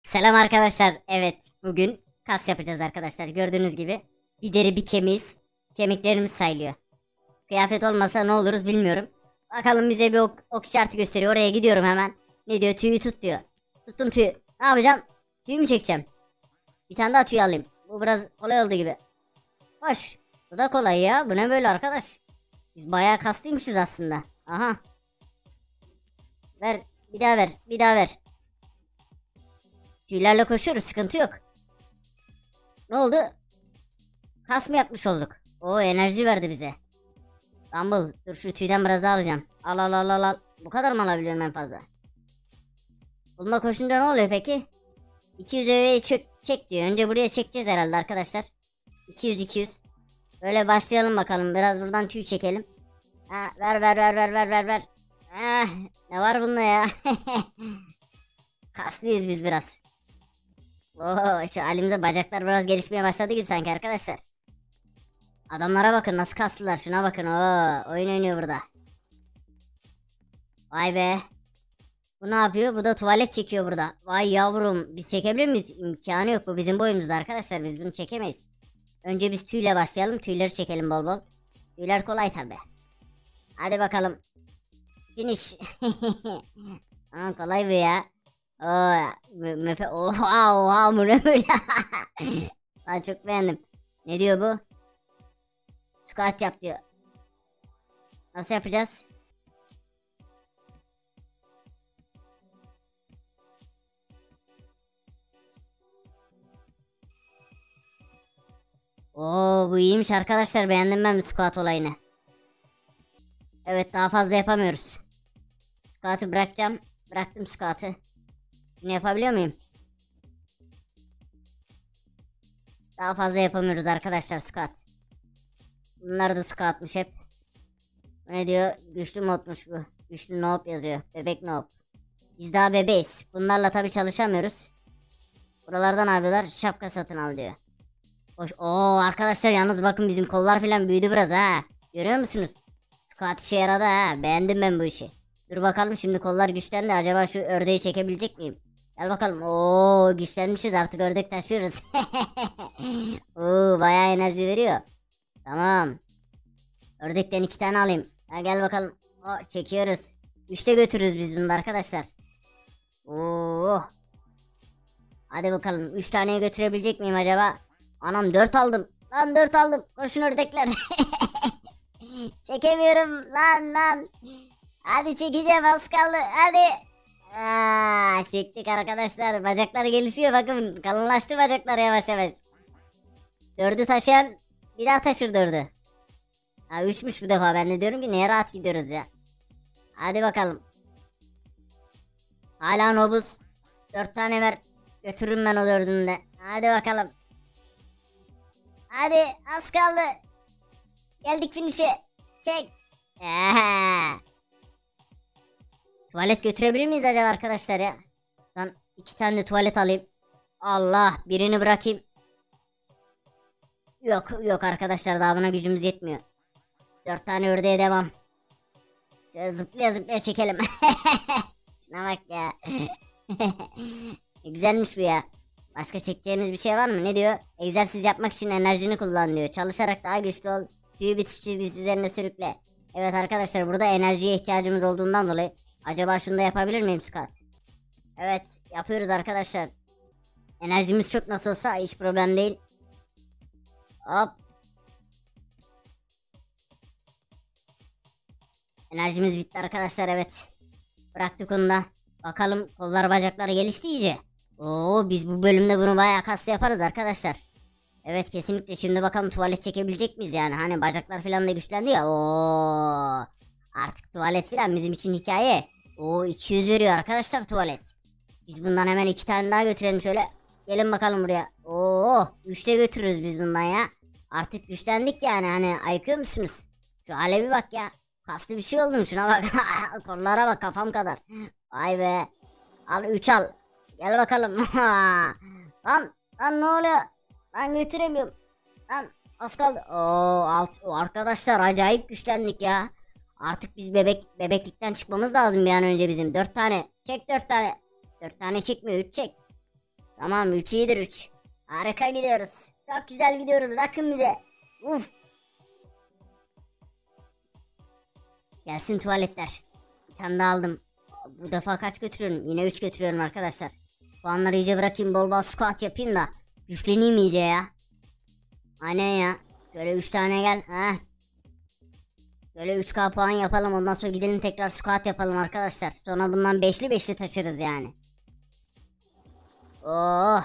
Selam arkadaşlar. Evet, bugün kas yapacağız arkadaşlar. Gördüğünüz gibi bir deri bir kemiğiz. Kemiklerimiz sayılıyor. Kıyafet olmasa ne oluruz bilmiyorum. Bakalım bize bir ok işareti gösteriyor. Oraya gidiyorum hemen. Ne diyor? Tüyü tut diyor. Tuttum tüyü. Ne yapacağım? Tüyü mü çekeceğim? Bir tane daha tüy alayım. Bu biraz kolay oldu gibi. Hoş. Bu da kolay ya. Bu ne böyle arkadaş? Biz bayağı kaslıymışız aslında. Aha. Ver. Bir daha ver. Bir daha ver. Tüylerle koşuyoruz. Sıkıntı yok. Ne oldu? Kas mı yapmış olduk? O enerji verdi bize. Dumble dur şu tüyden biraz daha alacağım. Al al al al al. Bu kadar mı alabiliyorum en fazla? Bununla koşunca ne oluyor peki? 200 öveyi çek diyor. Önce buraya çekeceğiz herhalde arkadaşlar. 200 200. Böyle başlayalım bakalım. Biraz buradan tüy çekelim. Ha, ver ver ver ver ver ver ver. Ah, ne var bunda ya? Kaslıyız biz biraz. Oo, şu halimize bacaklar biraz gelişmeye başladı gibi sanki arkadaşlar. Adamlara bakın nasıl kastılar, şuna bakın. Oo, oyun oynuyor burada. Vay be. Bu ne yapıyor? Bu da tuvalet çekiyor burada. Vay yavrum, biz çekebilir miyiz? İmkanı yok, bu bizim boyumuzda arkadaşlar, biz bunu çekemeyiz. Önce biz tüyle başlayalım, tüyleri çekelim bol bol. Tüyler kolay tabi. Hadi bakalım. Finish. Aman kolay bu ya. Oo, oha oha, bu ne böyle? Lan çok beğendim. Ne diyor bu? Squat yap diyor. Nasıl yapacağız? Oo, bu iyiymiş arkadaşlar, beğendim ben bu squat olayını. Evet, daha fazla yapamıyoruz. Squat'ı bırakacağım. Bıraktım squat'ı. Bunu yapabiliyor muyum? Daha fazla yapamıyoruz arkadaşlar squat. Bunlar da squat'mış hep. Bu ne diyor? Güçlü modmuş bu. Güçlü noob yazıyor. Bebek noob. Biz daha bebeğiz. Bunlarla tabi çalışamıyoruz. Buralardan abiler şapka satın al diyor. Hoş. Oo arkadaşlar, yalnız bakın bizim kollar falan büyüdü biraz ha. Görüyor musunuz? Squat işe yaradı ha. Beğendim ben bu işi. Dur bakalım, şimdi kollar güçlendi. Acaba şu ördeği çekebilecek miyim? Gel bakalım. Oo güçlenmişiz, artık ördek taşıyoruz. Oo bayağı enerji veriyor. Tamam. Ördekten 2 tane alayım. Gel bakalım. O çekiyoruz. 3'te götürürüz biz bunu da arkadaşlar. Oo. Hadi bakalım. 3 taneye götürebilecek miyim acaba? Anam 4 aldım. Lan 4 aldım. Koşun ördekler. Çekemiyorum lan lan. Hadi çekeceğim, az kaldı. Hadi. Aa, çektik arkadaşlar. Bacaklar gelişiyor, bakın. Kalınlaştı bacaklar yavaş yavaş. 4'ü taşıyan bir daha taşır 4'ü. Ha 3'müş bu defa. Ben de diyorum ki neye rahat gidiyoruz ya. Hadi bakalım. Hala nobuz. 4 tane ver. Götürürüm ben o 4'ünü de. Hadi bakalım. Hadi az kaldı. Geldik finish'e. Çek. Tuvalet götürebilir miyiz acaba arkadaşlar ya? Lan 2 tane de tuvalet alayım. Allah, birini bırakayım. Yok yok arkadaşlar, daha buna gücümüz yetmiyor. 4 tane ördeğe devam. Şöyle zıplaya zıplaya çekelim. Şuna bak ya. Güzelmiş bu ya. Başka çekeceğimiz bir şey var mı? Ne diyor? Egzersiz yapmak için enerjini kullan diyor. Çalışarak daha güçlü ol. Tüyü bitiş çizgisi üzerine sürükle. Evet arkadaşlar, burada enerjiye ihtiyacımız olduğundan dolayı acaba şunu da yapabilir miyim Scott? Evet yapıyoruz arkadaşlar. Enerjimiz çok, nasıl olsa hiç problem değil. Hop. Enerjimiz bitti arkadaşlar, evet. Bıraktık onu da. Bakalım, kollar bacakları gelişti iyice. Oo, biz bu bölümde bunu bayağı kaslı yaparız arkadaşlar. Evet kesinlikle, şimdi bakalım tuvalet çekebilecek miyiz yani, hani bacaklar falan da güçlendi ya. Oo, artık tuvalet falan bizim için hikaye. Oo 200 veriyor arkadaşlar tuvalet. Biz bundan hemen 2 tane daha götürelim şöyle. Gelin bakalım buraya. Oo 3'te götürürüz biz bundan ya. Artık güçlendik yani, hani ayıkıyor musunuz? Şu hale bir bak ya. Kaslı bir şey oldum, şuna bak. Kollara bak, kafam kadar. Vay be. Al 3 al. Gel bakalım. Lan lan ne oluyor? Lan götüremiyorum. Lan az kaldı. O arkadaşlar acayip güçlendik ya. Artık biz bebeklikten çıkmamız lazım bir an önce bizim. 4 tane. Çek 4 tane. 4 tane çekmiyor, 3 çek. Tamam 3 iyidir 3. Harika gidiyoruz. Çok güzel gidiyoruz. Bakın bize. Uf. Gelsin tuvaletler. Bir tane daha aldım. Bu defa kaç götürüyorum? Yine 3 götürüyorum arkadaşlar. Puanları iyice bırakayım. Bol bol squat yapayım da. Güçleneyim iyice ya. Aynen ya. Şöyle 3 tane gel. Heh. Şöyle 3K puan yapalım. Ondan sonra gidelim tekrar squat yapalım arkadaşlar. Sonra bundan 5'li 5'li taşırız yani. Oh.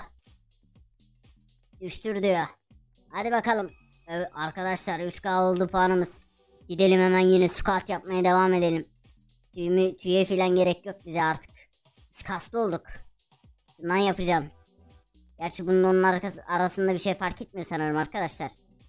Düştür diyor. Hadi bakalım. Evet, arkadaşlar 3K oldu puanımız. Gidelim hemen yine squat yapmaya devam edelim. Tüye filan gerek yok bize artık. Biz kaslı olduk. Bundan yapacağım. Gerçi bunun onun arasında bir şey fark etmiyor sanırım arkadaşlar.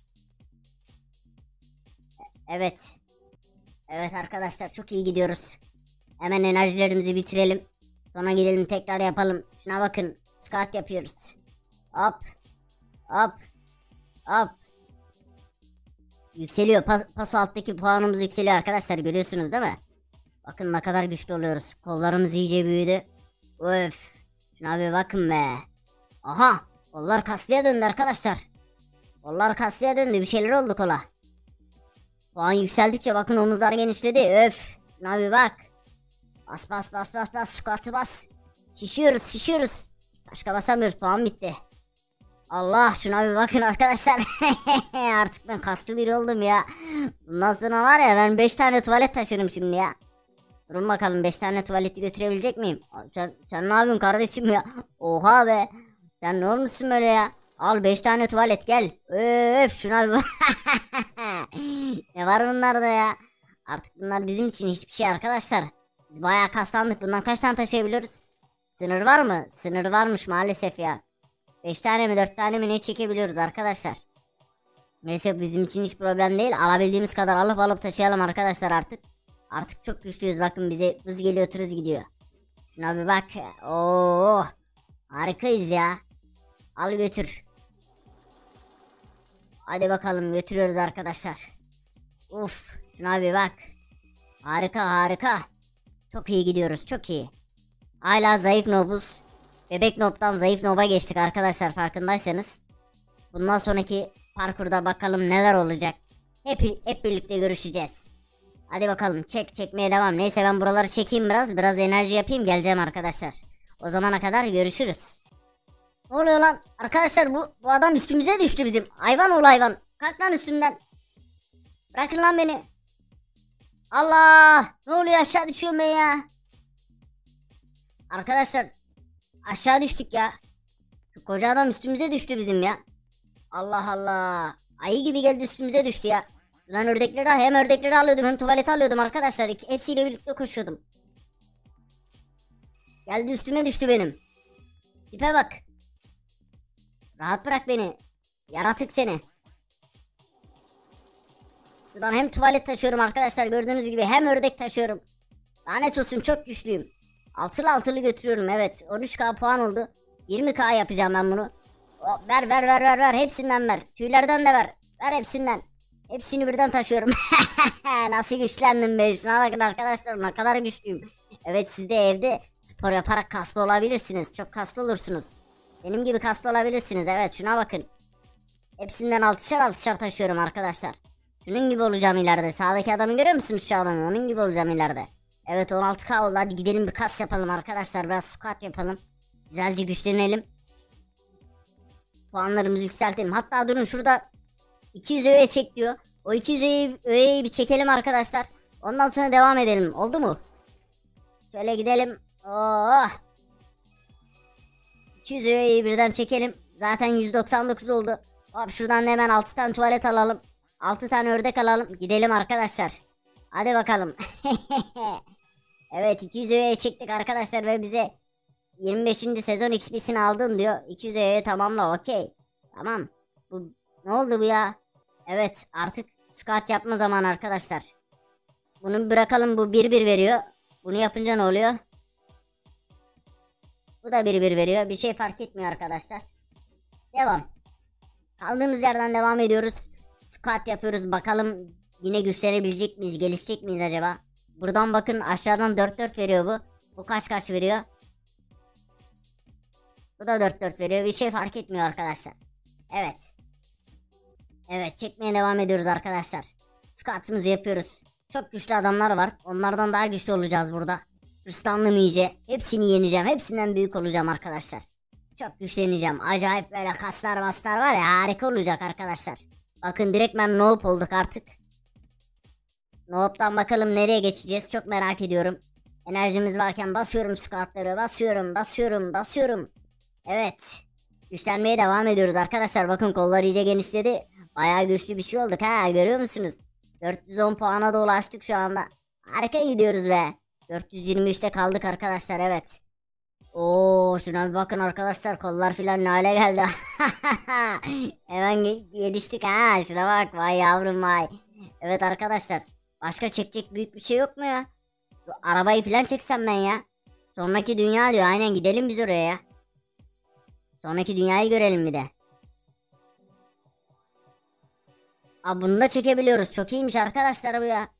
Evet. Evet arkadaşlar çok iyi gidiyoruz. Hemen enerjilerimizi bitirelim. Sonra gidelim tekrar yapalım. Şuna bakın. Squat yapıyoruz. Hop. Hop. Hop. Yükseliyor. Paso alttaki puanımız yükseliyor arkadaşlar. Görüyorsunuz değil mi? Bakın ne kadar güçlü oluyoruz. Kollarımız iyice büyüdü. Öf. Şuna bir bakın be. Aha. Kollar kaslıya döndü arkadaşlar. Kollar kaslıya döndü. Bir şeyler oldu kola. Puan yükseldikçe bakın omuzlar genişledi. Öf. Şuna bir bak. Bas bas bas bas bas. Squat'ı bas. Şişiyoruz şişiyoruz. Başka basamıyoruz. Puan bitti. Allah şuna bir bakın arkadaşlar. Artık ben kaslı biri oldum ya. Bundan sonra var ya ben 5 tane tuvalet taşırım şimdi ya. Durun bakalım 5 tane tuvaleti götürebilecek miyim? Sen ne yapıyorsun kardeşim ya? Oha be. Sen ne olmuşsun böyle ya? Al 5 tane tuvalet gel. Öf şuna bir bak. Ne var bunlarda ya? Artık bunlar bizim için hiçbir şey arkadaşlar. Biz bayağı kaslandık. Bundan kaç tane taşıyabiliyoruz? Sınır var mı? Sınır varmış maalesef ya. 5 tane mi 4 tane mi ne çekebiliyoruz arkadaşlar. Neyse bizim için hiç problem değil. Alabildiğimiz kadar alıp taşıyalım arkadaşlar artık. Artık çok güçlüyüz bakın bize hız geliyor tırız gidiyor. Şuna bir bak. Oo, harikayız ya. Al götür. Hadi bakalım götürüyoruz arkadaşlar. Uf şuna bir bak. Harika harika. Çok iyi gidiyoruz çok iyi. Hala zayıf nobuz. Bebek nobdan zayıf noba geçtik arkadaşlar farkındaysanız. Bundan sonraki parkurda bakalım neler olacak. Hep birlikte görüşeceğiz. Hadi bakalım çekmeye devam. Neyse ben buraları çekeyim biraz enerji yapayım geleceğim arkadaşlar. O zamana kadar görüşürüz. Ne oluyor lan? Arkadaşlar bu adam üstümüze düştü bizim. Hayvan ol hayvan. Kalk lan üstümden. Bırakın lan beni. Allah! Ne oluyor aşağı düşüyorum ben ya. Arkadaşlar aşağı düştük ya. Şu koca adam üstümüze düştü bizim ya. Allah Allah. Ayı gibi geldi üstümüze düştü ya. Lan hem ördekleri alıyordum hem tuvaleti alıyordum arkadaşlar. Hepsiyle birlikte koşuyordum. Geldi üstüme düştü benim. Tipe bak. Rahat bırak beni. Yaratık seni. Şuradan hem tuvalet taşıyorum arkadaşlar gördüğünüz gibi hem ördek taşıyorum. Lanet olsun çok güçlüyüm. Altılı götürüyorum evet. 13K puan oldu. 20K yapacağım ben bunu. Ver hepsinden ver. Tüylerden de ver. Ver hepsinden. Hepsini birden taşıyorum. Nasıl güçlendim be. Şuna bakın arkadaşlar ne kadar güçlüyüm. Evet siz de evde spor yaparak kaslı olabilirsiniz. Çok kaslı olursunuz. Benim gibi kaslı olabilirsiniz. Evet şuna bakın. Hepsinden altışar taşıyorum arkadaşlar. Şunun gibi olacağım ileride. Sağdaki adamı görüyor musunuz şu adamı? Onun gibi olacağım ileride. Evet 16K oldu. Hadi gidelim bir kas yapalım arkadaşlar. Biraz squat yapalım. Güzelce güçlenelim. Puanlarımızı yükseltelim. Hatta durun şurada 200 öğe çek diyor. O 200 öğeyi bir çekelim arkadaşlar. Ondan sonra devam edelim. Oldu mu? Şöyle gidelim. Oh. 200 öğeyi birden çekelim. Zaten 199 oldu. Hop şuradan hemen 6 tane tuvalet alalım. 6 tane ördek alalım. Gidelim arkadaşlar. Hadi bakalım. Evet 200 öğeyi çektik arkadaşlar ve bize 25. sezon XP'sini aldın diyor. 200 öğeyi tamamla okey. Tamam. Ne oldu bu ya? Evet artık squat yapma zamanı arkadaşlar. Bunu bırakalım bu 1-1 veriyor. Bunu yapınca ne oluyor? Bu da 1-1 veriyor. Bir şey fark etmiyor arkadaşlar. Devam. Kaldığımız yerden devam ediyoruz. Squat yapıyoruz. Bakalım yine güçlenebilecek miyiz? Gelişecek miyiz acaba? Buradan bakın aşağıdan 4-4 veriyor bu. Bu kaç veriyor? Bu da 4-4 veriyor. Bir şey fark etmiyor arkadaşlar. Evet. Evet, çekmeye devam ediyoruz arkadaşlar. Squat'ımızı yapıyoruz. Çok güçlü adamlar var. Onlardan daha güçlü olacağız burada. Hırslandım iyice. Hepsini yeneceğim. Hepsinden büyük olacağım arkadaşlar. Çok güçleneceğim. Acayip böyle kaslar maslar var ya, harika olacak arkadaşlar. Bakın direktmen noob olduk artık. Noob'dan bakalım nereye geçeceğiz, çok merak ediyorum. Enerjimiz varken basıyorum squatları. Basıyorum. Evet. Güçlenmeye devam ediyoruz arkadaşlar. Bakın kollar iyice genişledi. Bayağı güçlü bir şey olduk ha, görüyor musunuz? 410 puana da ulaştık şu anda. Harika gidiyoruz be. 423'te kaldık arkadaşlar, evet. Oo, şuna bir bakın arkadaşlar, kollar filan ne hale geldi. Hemen geliştik ha, şuna bak, vay yavrum vay. Evet arkadaşlar, başka çekecek büyük bir şey yok mu ya? Şu arabayı filan çeksem ben ya. Sonraki dünya diyor, aynen, gidelim biz oraya ya. Sonraki dünyayı görelim bir de. Aa, bunu da çekebiliyoruz, çok iyiymiş arkadaşlar bu ya.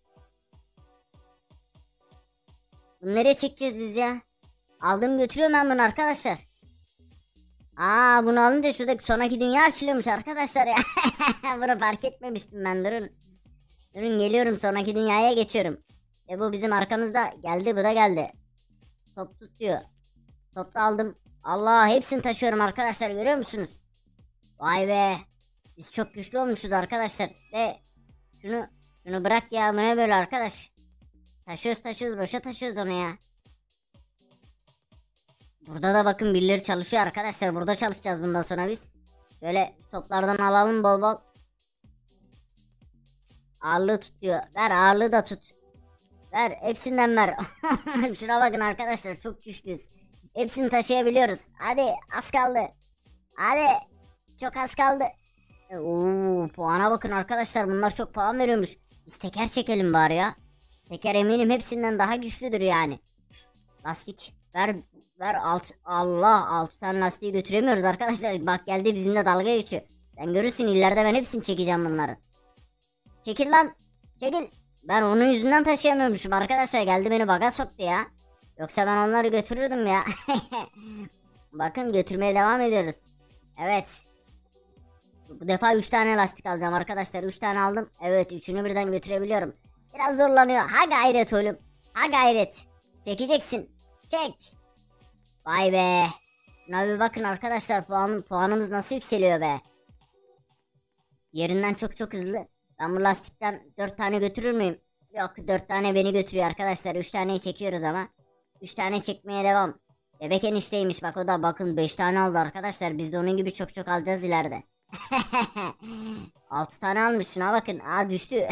Bunu nereye çekeceğiz biz ya? Aldım götürüyorum ben bunu arkadaşlar. Aa, bunu alınca şuradaki sonraki dünya açılıyormuş arkadaşlar ya. Bunu fark etmemiştim ben, durun. Durun, geliyorum, sonraki dünyaya geçiyorum. Bu bizim arkamızda geldi, bu da geldi. Top tut diyor. Top da aldım. Allah, hepsini taşıyorum arkadaşlar, görüyor musunuz? Vay be. Biz çok güçlü olmuşuz arkadaşlar. Şunu bırak ya, bu ne böyle arkadaş. Taşıyoruz boşa taşıyoruz onu ya. Burada da bakın birileri çalışıyor arkadaşlar. Burada çalışacağız bundan sonra biz. Şöyle toplardan alalım bol bol. Ağırlığı tut diyor. Ver, ağırlığı da tut. Ver, hepsinden ver. Şuna bakın arkadaşlar, çok güçlüyüz. Hepsini taşıyabiliyoruz. Hadi, az kaldı. Hadi, çok az kaldı. Oo, puana bakın arkadaşlar, bunlar çok puan veriyormuş. Biz teker çekelim bari ya. Teker eminim hepsinden daha güçlüdür yani. Lastik ver. Ver, Allah, 6 tane lastiği götüremiyoruz arkadaşlar. Bak, geldi bizimle dalga geçiyor. Sen görürsün, ileride ben hepsini çekeceğim bunları. Çekil lan. Çekil. Ben onun yüzünden taşıyamıyormuşum arkadaşlar. Geldi beni baga soktu ya. Yoksa ben onları götürürdüm ya. Bakın, götürmeye devam ediyoruz. Evet. Bu defa 3 tane lastik alacağım arkadaşlar. 3 tane aldım. Evet, 3'ünü birden götürebiliyorum. Biraz zorlanıyor. Ha gayret oğlum. Ha gayret. Çekeceksin. Çek. Vay be. Şuna bir bakın arkadaşlar, puanımız nasıl yükseliyor be. Yerinden çok hızlı. Ben bu lastikten 4 tane götürür müyüm? Yok, 4 tane beni götürüyor arkadaşlar. 3 taneyi çekiyoruz ama. 3 tane çekmeye devam. Bebek enişteymiş bak, o da bakın 5 tane aldı arkadaşlar. Biz de onun gibi çok alacağız ileride. 6 tane almış, şuna bakın. Aa, düştü.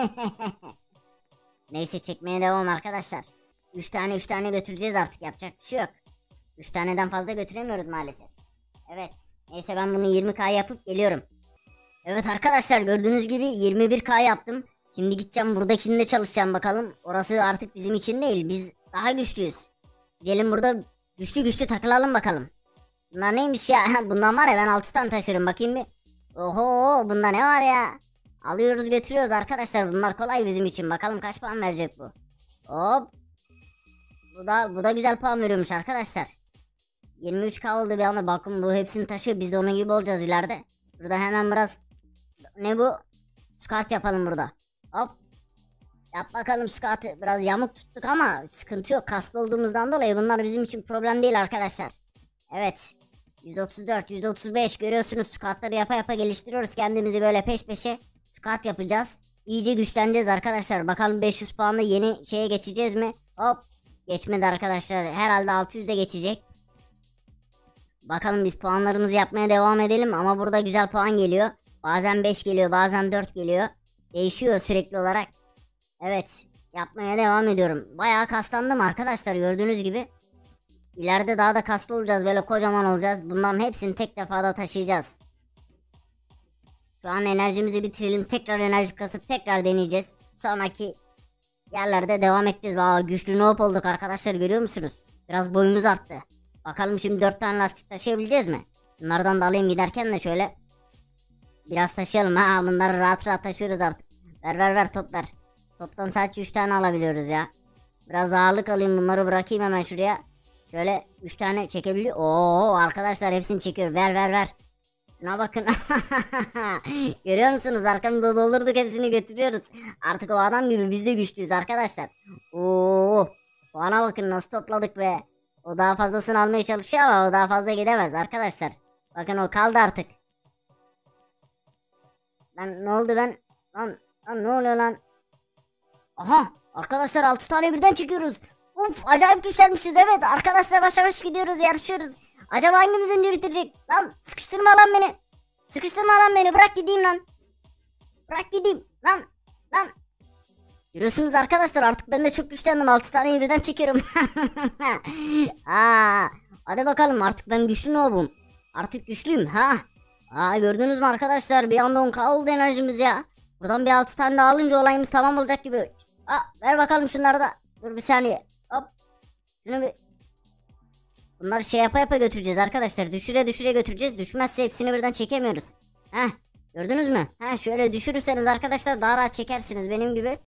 Neyse, çekmeye devam arkadaşlar. 3 tane götüreceğiz artık, yapacak bir şey yok. 3 taneden fazla götüremiyoruz maalesef. Evet. Neyse, ben bunu 20K yapıp geliyorum. Evet arkadaşlar, gördüğünüz gibi 21K yaptım. Şimdi gideceğim buradakinde çalışacağım bakalım. Orası artık bizim için değil. Biz daha güçlüyüz. Gidelim burada güçlü takılalım bakalım. Bunlar neymiş ya? Bundan var ya, ben 6 tane taşırım, bakayım bir. Oho, bunda ne var ya? Alıyoruz götürüyoruz arkadaşlar. Bunlar kolay bizim için. Bakalım kaç puan verecek bu. Hop. Bu da güzel puan veriyormuş arkadaşlar. 23K oldu bir anda. Bakın, bu hepsini taşıyor. Biz de onun gibi olacağız ileride. Burada hemen biraz, ne bu? Squat yapalım burada. Hop. Yap bakalım squat'ı. Biraz yamuk tuttuk ama sıkıntı yok. Kaslı olduğumuzdan dolayı bunlar bizim için problem değil arkadaşlar. Evet. 134, 135 görüyorsunuz, squat'ları yapa geliştiriyoruz kendimizi, böyle peş peşe squat yapacağız. İyice güçleneceğiz arkadaşlar. Bakalım 500 puanla yeni şeye geçeceğiz mi? Hop. Geçmedi arkadaşlar. Herhalde 600'de geçecek. Bakalım, biz puanlarımızı yapmaya devam edelim ama burada güzel puan geliyor. Bazen 5 geliyor, bazen 4 geliyor. Değişiyor sürekli olarak. Evet, yapmaya devam ediyorum. Bayağı kaslandım arkadaşlar, gördüğünüz gibi. İleride daha da kaslı olacağız, böyle kocaman olacağız. Bunların hepsini tek defada taşıyacağız. Şu an enerjimizi bitirelim. Tekrar enerji kasıp tekrar deneyeceğiz. Sonraki yerlerde devam edeceğiz. Aa, güçlü noob olduk arkadaşlar, görüyor musunuz? Biraz boyumuz arttı. Bakalım şimdi 4 tane lastik taşıyabileceğiz mi? Bunlardan da alayım giderken de şöyle. Biraz taşıyalım ha, bunları rahat taşırız artık. Ver top ver. Toptan sadece 3 tane alabiliyoruz ya. Biraz ağırlık alayım, bunları bırakayım hemen şuraya. Şöyle 3 tane çekebiliyor. Oo arkadaşlar hepsini çekiyor. Ver ver ver. Şuna bakın. Görüyor musunuz? Arkamızda doldurduk, hepsini götürüyoruz. Artık o adam gibi biz de güçlüyüz arkadaşlar. Oo, bana bakın nasıl topladık be. O daha fazlasını almaya çalışıyor ama o daha fazla gidemez arkadaşlar. Bakın o kaldı artık. Lan ne oldu ben? Lan ne oluyor lan? Aha arkadaşlar 6 tane birden çekiyoruz. Uf acayip güçlenmişiz, evet arkadaşlar, başa baş gidiyoruz, yarışıyoruz. Acaba hangimiz önce bitirecek? Lan sıkıştırma lan beni. Sıkıştırma lan beni, bırak gideyim lan. Bırak gideyim lan. Lan. Görüyorsunuz arkadaşlar artık ben de çok güçlendim, 6 taneyi birden çekiyorum. Aa, hadi bakalım artık ben güçlü nobum. Artık güçlüyüm ha. Aa, gördünüz mü arkadaşlar, bir anda 10k oldu enerjimiz ya. Buradan bir 6 tane daha alınca olayımız tamam olacak gibi. Aa, ver bakalım şunları da. Dur bir saniye. Hop. Şunu bir. Bunları şey yapa yapa götüreceğiz arkadaşlar. Düşüre düşüre götüreceğiz. Düşmezse hepsini birden çekemiyoruz. Heh. Gördünüz mü? Heh, şöyle düşürürseniz arkadaşlar daha rahat çekersiniz benim gibi.